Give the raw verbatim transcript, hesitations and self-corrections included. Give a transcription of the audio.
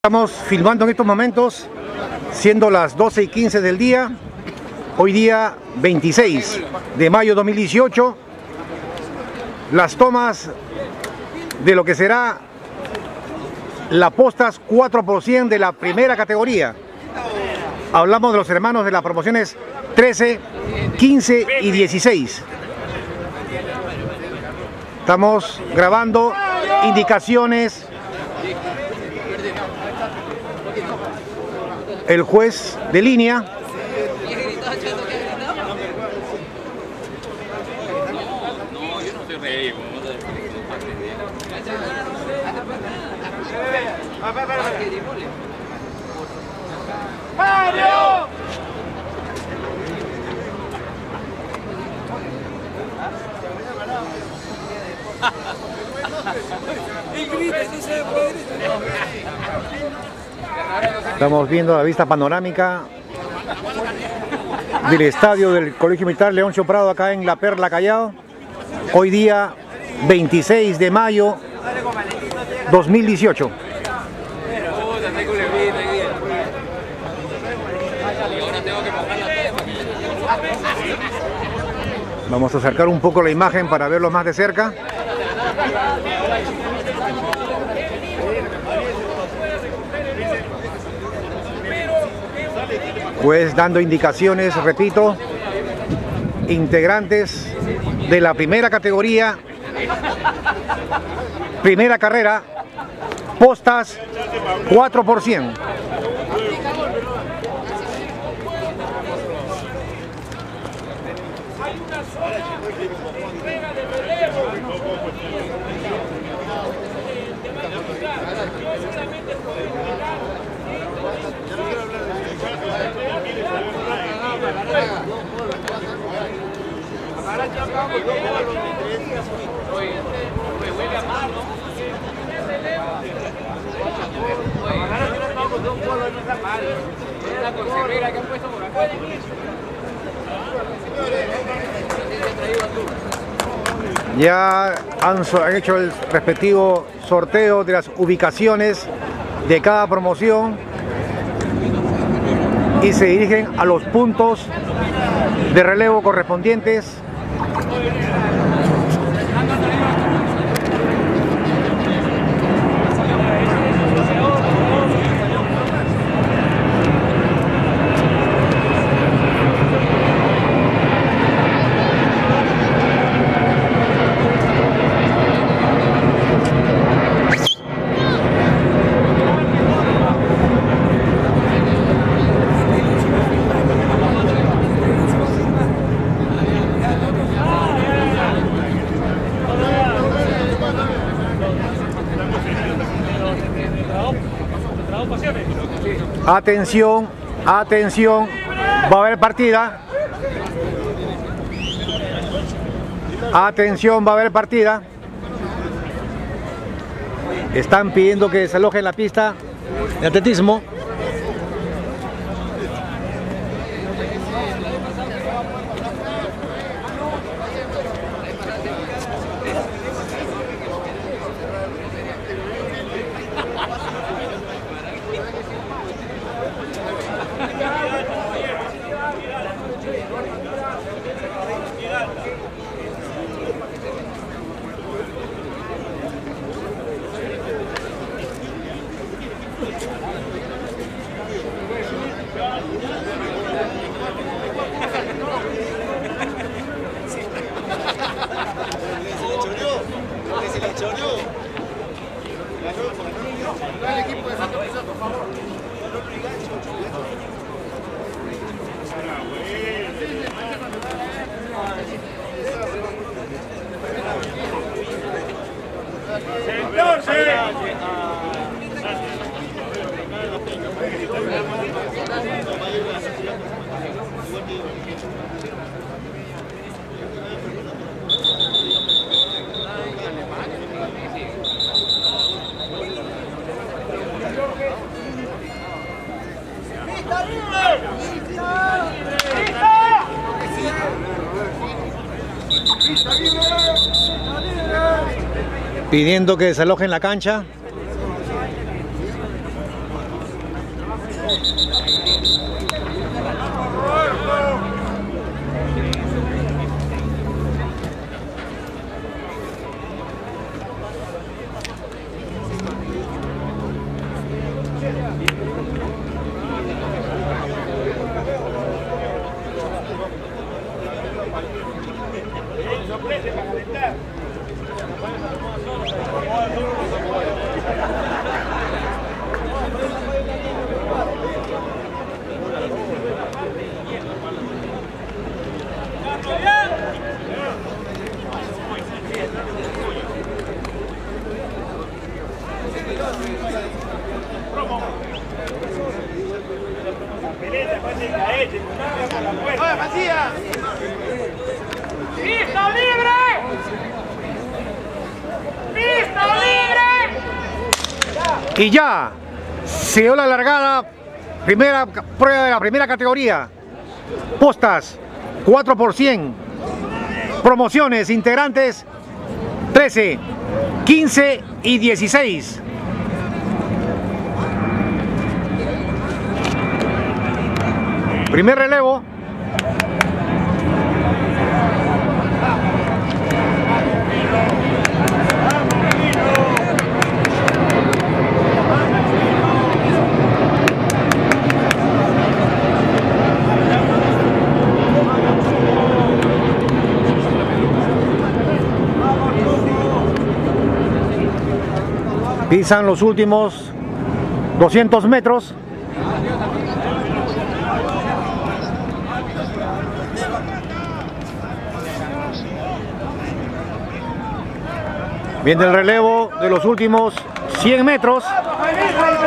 Estamos filmando en estos momentos, siendo las doce y quince del día, hoy día veintiséis de mayo de dos mil dieciocho, las tomas de lo que será la Postas cuatro por cien de la primera categoría. Hablamos de los hermanos de las promociones trece, quince y dieciséis. Estamos grabando indicaciones. El juez de línea. Estamos viendo la vista panorámica del estadio del Colegio Militar Leoncio Prado acá en La Perla, Callao. Hoy día veintiséis de mayo dos mil dieciocho. Vamos a acercar un poco la imagen para verlo más de cerca. Pues dando indicaciones, repito, integrantes de la primera categoría, primera carrera, Postas cuatro por cien. Ya han hecho el respectivo sorteo de las ubicaciones de cada promoción y se dirigen a los puntos de relevo correspondientes. Atención, atención, va a haber partida. Atención, va a haber partida. Están pidiendo que se aloje en la pista de atletismo. pidiendo que desalojen la cancha. ¡Pista libre! ¡Pista libre! Y ya se dio la largada, primera prueba de la primera categoría. Postas, cuatro por cien. Promociones, integrantes, trece, quince y dieciséis. Primer relevo. Pisan los últimos doscientos metros. Viene el relevo de los últimos cien metros.